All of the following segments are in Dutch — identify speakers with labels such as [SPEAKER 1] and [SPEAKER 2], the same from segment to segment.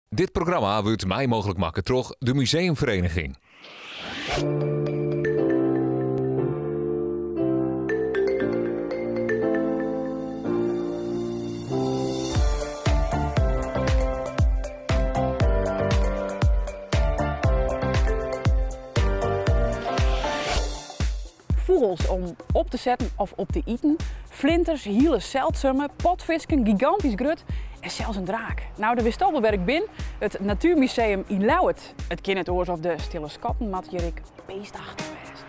[SPEAKER 1] Dit programma wordt mij mogelijk maken door de Museumvereniging.
[SPEAKER 2] Vogels om op te zetten of op te eten, vlinders, hele zeldzame, potvisken, gigantisch grut en zelfs een draak. Nou, de Wistelberg bin, het Natuurmuseum in Lauwert. Het kind het oors of de stille skatten, maar Jirik beestachtig wezen.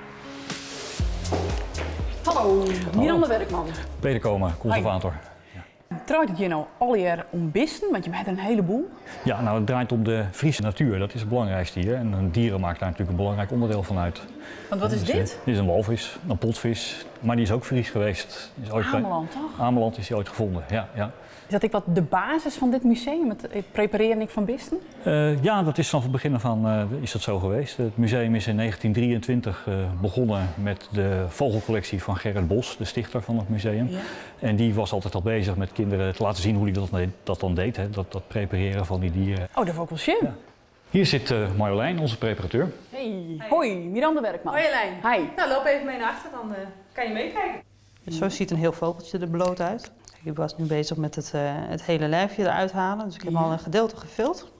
[SPEAKER 2] Hallo, Miranda Werkman.
[SPEAKER 3] Peter Komen, conservator.
[SPEAKER 2] Draait het je nou alweer om bisten, want je hebt er een heleboel?
[SPEAKER 3] Ja, nou het draait om de Friese natuur, dat is het belangrijkste hier. En dieren maakt daar natuurlijk een belangrijk onderdeel van uit.
[SPEAKER 2] Want wat is dit?
[SPEAKER 3] Dit is een walvis, een potvis, maar die is ook Fries geweest. Is ooit
[SPEAKER 2] Ameland, toch?
[SPEAKER 3] Ameland is die ooit gevonden, ja.
[SPEAKER 2] Is dat wat de basis van dit museum, het prepareren van bisten?
[SPEAKER 3] Ja, dat is vanaf het begin van is dat zo geweest. Het museum is in 1923 begonnen met de vogelcollectie van Gerrit Bos, de stichter van het museum. Ja. En die was altijd al bezig met kinderen te laten zien hoe hij dat dan deed, hè? Dat prepareren van die dieren.
[SPEAKER 2] Oh, dat vond ik wel slim. Ja.
[SPEAKER 3] Hier zit Marjolein, onze preparateur.
[SPEAKER 2] Hey. Hoi, Miranda Werkman.
[SPEAKER 4] Hoi Elijn.
[SPEAKER 2] Hi.
[SPEAKER 4] Nou, loop even mee naar achter, dan kan je meekijken. Zo ziet een heel vogeltje er bloot uit. Ik was nu bezig met het hele lijfje eruit halen, dus ik heb al een gedeelte gevuld.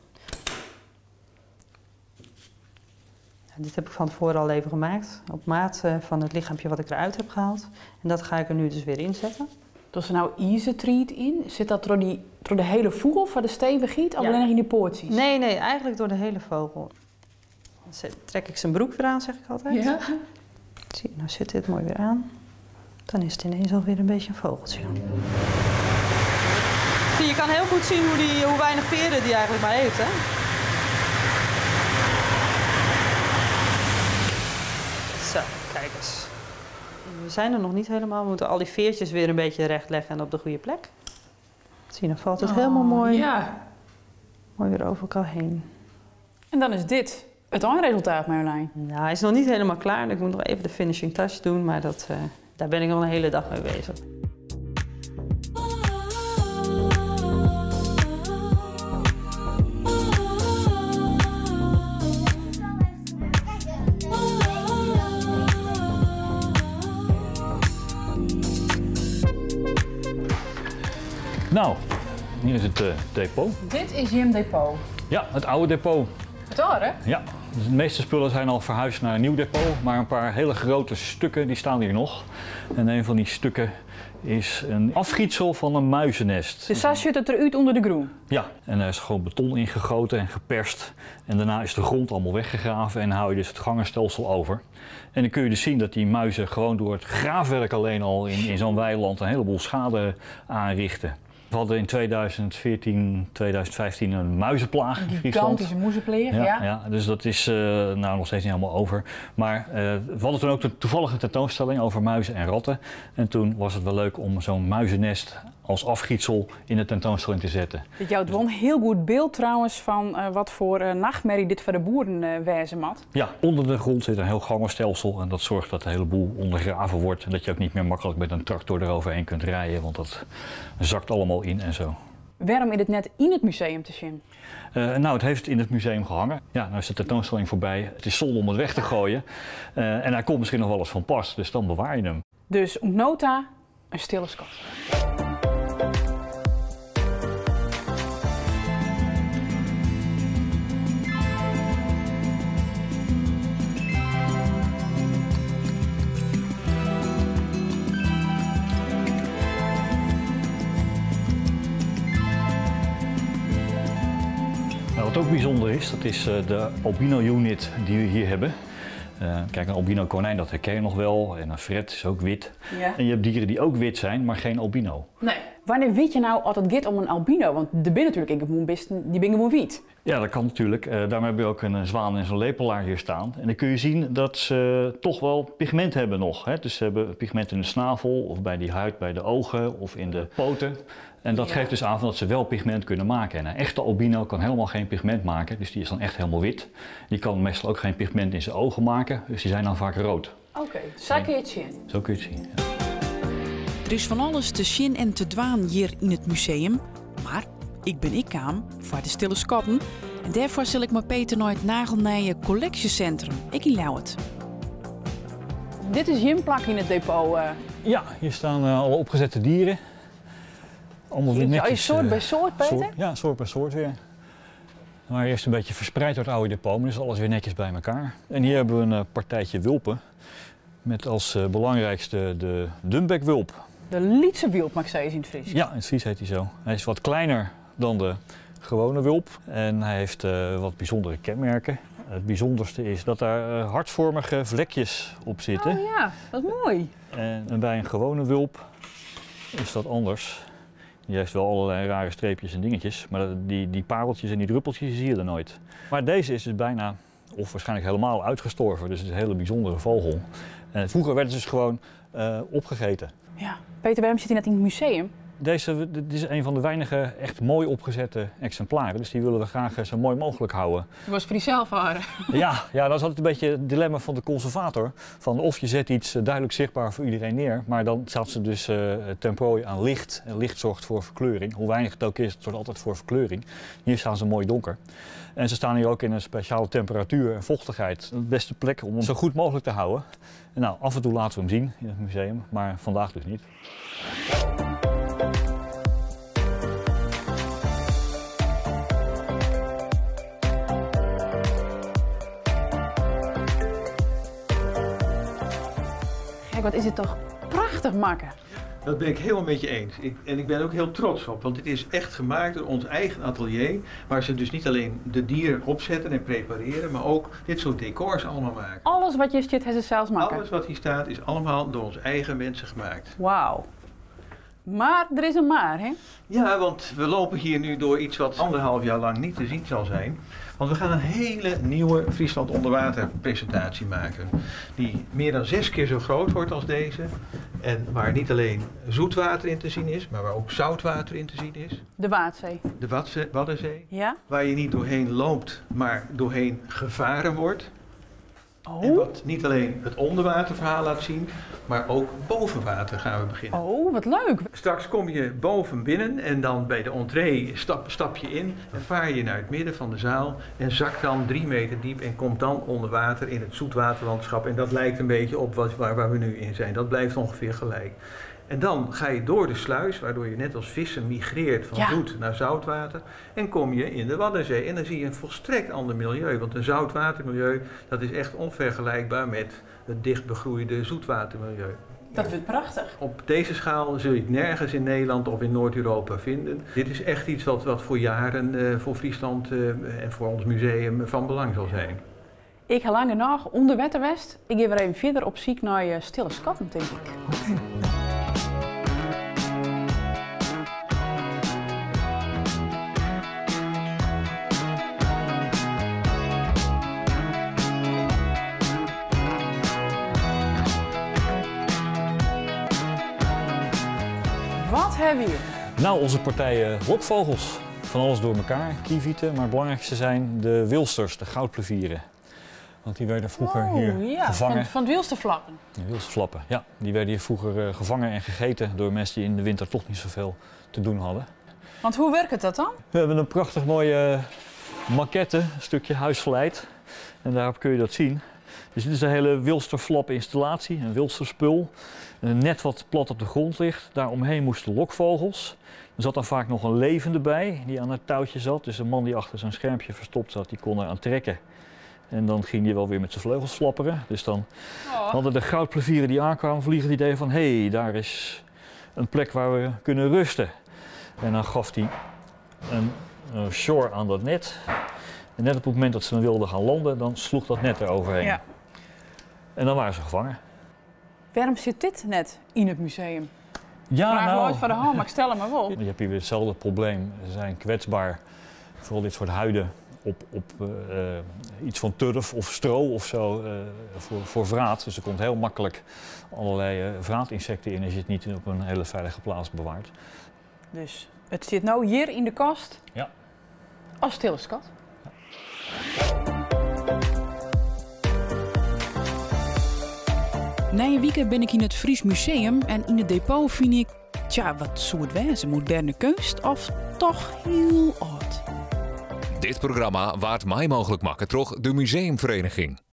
[SPEAKER 4] Dit heb ik van tevoren al even gemaakt, op maat van het lichaampje wat ik eruit heb gehaald. En dat ga ik er nu dus weer inzetten.
[SPEAKER 2] Als er nou ijzertriet in, zit dat door de hele vogel van de stevig giet, of alleen nog in die poortjes?
[SPEAKER 4] Nee, eigenlijk door de hele vogel. Dan trek ik zijn broek weer aan, zeg ik altijd.
[SPEAKER 2] Ja.
[SPEAKER 4] Zie je, nou zit dit mooi weer aan. Dan is het ineens alweer een beetje een vogeltje. Zie, je kan heel goed zien hoe weinig veren die eigenlijk maar heeft, hè? Zo, kijk eens. We zijn er nog niet helemaal. We moeten al die veertjes weer een beetje recht leggen en op de goede plek. Zie je, dan valt het helemaal mooi, mooi weer over elkaar heen.
[SPEAKER 2] En dan is dit het eindresultaat, Marjolein.
[SPEAKER 4] Nou, hij is nog niet helemaal klaar. Ik moet nog even de finishing touch doen, maar daar ben ik al een hele dag mee bezig.
[SPEAKER 3] Nou, hier is het depot.
[SPEAKER 2] Dit is Jim Depot.
[SPEAKER 3] Ja, het oude depot.
[SPEAKER 2] Het oude?
[SPEAKER 3] Ja, dus de meeste spullen zijn al verhuisd naar een nieuw depot, maar een paar hele grote stukken die staan hier nog. En een van die stukken is een afgietsel van een muizennest.
[SPEAKER 2] Dus zo zit het eruit onder de groen?
[SPEAKER 3] Ja, en er is gewoon beton ingegoten en geperst. En daarna is de grond allemaal weggegraven en dan hou je dus het gangenstelsel over. En dan kun je dus zien dat die muizen gewoon door het graafwerk alleen al in zo'n weiland een heleboel schade aanrichten. We hadden in 2014, 2015 een muizenplaag in Friesland.
[SPEAKER 2] Een gigantische muizenplaag,
[SPEAKER 3] ja. Dus dat is nou nog steeds niet helemaal over. Maar we hadden toen ook een toevallige tentoonstelling over muizen en ratten. En toen was het wel leuk om zo'n muizennest als afgietsel in de tentoonstelling te zetten.
[SPEAKER 2] Dit jouwt wel een heel goed beeld trouwens van wat voor nachtmerrie dit voor de boeren wezen mat.
[SPEAKER 3] Ja, onder de grond zit een heel gangenstelsel en dat zorgt dat de hele boel ondergraven wordt. En dat je ook niet meer makkelijk met een tractor eroverheen kunt rijden, want dat zakt allemaal in en zo.
[SPEAKER 2] Waarom is het net in het museum te zien?
[SPEAKER 3] Nou, het heeft in het museum gehangen. Ja, nou is de tentoonstelling voorbij. Het is zonde om het weg te gooien. En hij komt misschien nog wel eens van pas, dus dan bewaar je hem.
[SPEAKER 2] Dus nota een stille skat.
[SPEAKER 3] Wat ook bijzonder is, dat is de albino unit die we hier hebben. Kijk, een albino konijn, dat herken je nog wel. En een fret is ook wit. Ja. En je hebt dieren die ook wit zijn, maar geen albino.
[SPEAKER 2] Nee. Wanneer weet je nou altijd gaat om een albino? Want de binnen natuurlijk die ben gewoon wit.
[SPEAKER 3] Ja, dat kan natuurlijk. Daarom heb je ook een zwaan en zo'n lepelaar hier staan. En dan kun je zien dat ze toch wel pigment hebben nog. Hè? Dus ze hebben pigment in de snavel, of bij die huid, bij de ogen, of in de poten. En dat geeft dus aan dat ze wel pigment kunnen maken. En een echte albino kan helemaal geen pigment maken, dus die is dan echt helemaal wit. Die kan meestal ook geen pigment in zijn ogen maken, dus die zijn dan vaak rood.
[SPEAKER 2] Oké, zo kun je het zien.
[SPEAKER 3] Zo kun je het zien, ja.
[SPEAKER 5] Er is van alles te zien en te dwaan hier in het museum, maar
[SPEAKER 2] Ik ben Ikkaam voor de Stille Skatten en daarvoor zal ik me Peter naar het nagelnije collectiecentrum. Ik in Lauwert. Dit is Jim plak in het depot.
[SPEAKER 3] Ja, hier staan alle opgezette dieren. Allemaal weer netjes.
[SPEAKER 2] Soort bij soort, Peter?
[SPEAKER 3] Ja, soort bij soort weer. Maar eerst een beetje verspreid door het oude depot, maar dus alles weer netjes bij elkaar. En hier hebben we een partijtje wulpen. Met als belangrijkste de Dumbek-wulp.
[SPEAKER 2] De Lietse wulp, mag ik zeggen in het Fries.
[SPEAKER 3] Ja, in het Fries heet hij zo. Hij is wat kleiner dan de gewone wulp en hij heeft wat bijzondere kenmerken. Het bijzonderste is dat daar hartvormige vlekjes op zitten.
[SPEAKER 2] Oh ja, wat mooi.
[SPEAKER 3] En bij een gewone wulp is dat anders. Die heeft wel allerlei rare streepjes en dingetjes, maar die pareltjes en die druppeltjes zie je er nooit. Maar deze is dus bijna, of waarschijnlijk helemaal uitgestorven, dus het is een hele bijzondere vogel. En vroeger werden ze dus gewoon opgegeten.
[SPEAKER 2] Ja. Peter, waarom zit hij net in het museum?
[SPEAKER 3] Dit is een van de weinige echt mooi opgezette exemplaren, dus die willen we graag zo mooi mogelijk houden.
[SPEAKER 2] Je was voor jezelf houden.
[SPEAKER 3] Ja, dat is altijd een beetje het dilemma van de conservator. Van of je zet iets duidelijk zichtbaar voor iedereen neer, maar dan staat ze dus ten prooi aan licht. En licht zorgt voor verkleuring. Hoe weinig het ook is, het zorgt altijd voor verkleuring. Hier staan ze mooi donker. En ze staan hier ook in een speciale temperatuur en vochtigheid. De beste plek om hem zo goed mogelijk te houden. En nou, af en toe laten we hem zien in het museum, maar vandaag dus niet.
[SPEAKER 2] Kijk, wat is het toch prachtig makken.
[SPEAKER 5] Dat ben ik helemaal met je eens. Ik ben er ook heel trots op, want dit is echt gemaakt door ons eigen atelier, waar ze dus niet alleen de dieren opzetten en prepareren, maar ook dit soort decors allemaal maken.
[SPEAKER 2] Alles wat je zit, hebben ze zelfs maken.
[SPEAKER 5] Alles wat hier staat is allemaal door onze eigen mensen gemaakt.
[SPEAKER 2] Wauw. Maar er is een maar, hè?
[SPEAKER 5] Ja, want we lopen hier nu door iets wat 1,5 jaar lang niet te zien zal zijn. Want we gaan een hele nieuwe Friesland Onderwater presentatie maken. Die meer dan 6 keer zo groot wordt als deze. En waar niet alleen zoetwater in te zien is, maar waar ook zoutwater in te zien is.
[SPEAKER 2] De Waadzee.
[SPEAKER 5] De Waddenzee.
[SPEAKER 2] Ja?
[SPEAKER 5] Waar je niet doorheen loopt, maar doorheen gevaren wordt.
[SPEAKER 2] Oh.
[SPEAKER 5] En wat niet alleen het onderwaterverhaal laat zien, maar ook boven water gaan we beginnen.
[SPEAKER 2] Oh, wat leuk.
[SPEAKER 5] Straks kom je boven binnen en dan bij de entree stap je in en vaar je naar het midden van de zaal en zakt dan 3 meter diep en komt dan onder water in het zoetwaterlandschap. En dat lijkt een beetje op waar we nu in zijn. Dat blijft ongeveer gelijk. En dan ga je door de sluis, waardoor je net als vissen migreert van zoet naar zoutwater. En kom je in de Waddenzee. En dan zie je een volstrekt ander milieu. Want een zoutwatermilieu, dat is echt onvergelijkbaar met het dichtbegroeide zoetwatermilieu.
[SPEAKER 2] Dat wordt prachtig.
[SPEAKER 5] Op deze schaal zul je het nergens in Nederland of in Noord-Europa vinden. Dit is echt iets wat voor jaren voor Friesland en voor ons museum van belang zal zijn.
[SPEAKER 2] Ik ga langer nog onder Wetterwest. Ik ga weer even verder op zoek naar je Stille Skatten, denk ik.
[SPEAKER 5] Okay.
[SPEAKER 2] Wat hebben we hier?
[SPEAKER 3] Nou, onze partij lokvogels. Van alles door elkaar, kievieten, maar het belangrijkste zijn de wilsters, de goudplevieren. Want die werden vroeger hier gevangen.
[SPEAKER 2] Van het wilsterflappen.
[SPEAKER 3] De wilsterflappen, ja. Die werden hier vroeger gevangen en gegeten door mensen die in de winter toch niet zoveel te doen hadden.
[SPEAKER 2] Want hoe werkt dat dan?
[SPEAKER 3] We hebben een prachtig mooie maquette, een stukje huisvleit. En daarop kun je dat zien. Dus dit is een hele wilsterflap installatie, een wilsterspul. Een net wat plat op de grond ligt. Daaromheen moesten lokvogels. Er zat dan vaak nog een levende bij die aan het touwtje zat. Dus een man die achter zo'n schermpje verstopt zat, die kon er aan trekken. En dan ging hij wel weer met zijn vleugels flapperen. Dus dan hadden de goudplevieren die aankwamen vliegen het idee van hé, daar is een plek waar we kunnen rusten. En dan gaf hij een shore aan dat net. En net op het moment dat ze dan wilden gaan landen, dan sloeg dat net eroverheen. Ja. En dan waren ze gevangen.
[SPEAKER 2] Waarom zit dit net in het museum?
[SPEAKER 3] Ja,
[SPEAKER 2] vraag nooit van de hand, maar ik stel hem maar wel.
[SPEAKER 3] Je hebt hier weer hetzelfde probleem. Ze zijn kwetsbaar, vooral dit soort huiden, op iets van turf of stro of zo voor vraat. Dus er komt heel makkelijk allerlei vraatinsecten in als je het niet op een hele veilige plaats bewaart.
[SPEAKER 2] Dus het zit nou hier in de kast?
[SPEAKER 3] Ja.
[SPEAKER 2] Als Stille Skat? Ja. Na een weekend ben ik in het Fries Museum en in het depot vind ik Tja, wat zou het wezen? Moderne kunst of toch heel oud?
[SPEAKER 1] Dit programma waard mij mogelijk maken door de Museumvereniging.